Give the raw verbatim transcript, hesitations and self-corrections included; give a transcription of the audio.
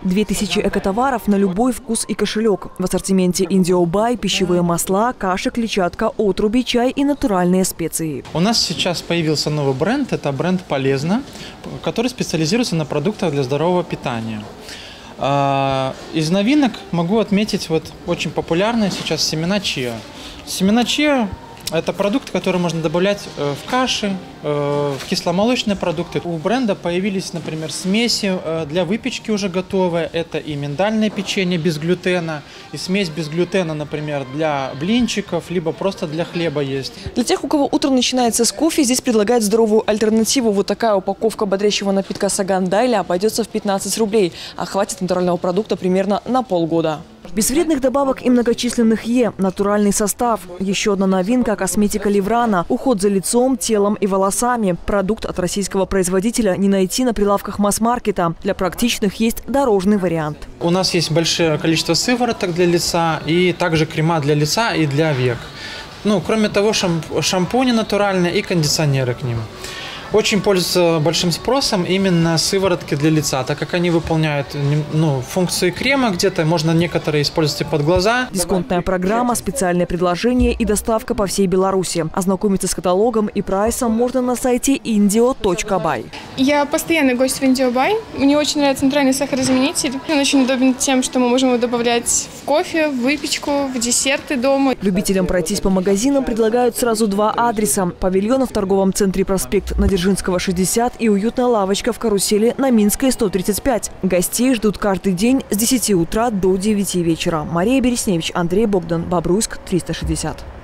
две тысячи экотоваров на любой вкус и кошелек. В ассортименте Индиобай пищевые масла, каши, клетчатка, отруби, чай и натуральные специи. У нас сейчас появился новый бренд, это бренд «Полезно», который специализируется на продуктах для здорового питания. Из новинок могу отметить вот очень популярные сейчас семена чиа. Семена чиа – это продукт, который можно добавлять в каши, в кисломолочные продукты. У бренда появились, например, смеси для выпечки уже готовые. Это и миндальное печенье без глютена, и смесь без глютена, например, для блинчиков, либо просто для хлеба есть. Для тех, у кого утро начинается с кофе, здесь предлагают здоровую альтернативу. Вот такая упаковка бодрящего напитка Саган Дайля обойдется в пятнадцать рублей, а хватит натурального продукта примерно на полгода. Без вредных добавок и многочисленных Е. Натуральный состав. Еще одна новинка – косметика Леврана. Уход за лицом, телом и волосами. Продукт от российского производителя не найти на прилавках масс-маркета. Для практичных есть дорожный вариант. У нас есть большое количество сывороток для лица и также крема для лица и для век. Ну, кроме того, шамп шампуни натуральные и кондиционеры к ним. Очень пользуются большим спросом именно сыворотки для лица, так как они выполняют ну, функции крема где-то, можно некоторые использовать и под глаза. Дисконтная программа, специальные предложения и доставка по всей Беларуси. Ознакомиться с каталогом и прайсом можно на сайте индио точка бай. Я постоянный гость в Индиобай. Мне очень нравится натуральный сахарозаменитель. Он очень удобен тем, что мы можем его добавлять в кофе, в выпечку, в десерты дома. Любителям пройтись по магазинам предлагают сразу два адреса. Павильон в торговом центре «Проспект» на Дзержинского, шестьдесят и уютная лавочка в карусели на Минской, сто тридцать пять. Гостей ждут каждый день с десяти утра до девяти вечера. Мария Бересневич, Андрей Богдан, Бобруйск, триста шестьдесят.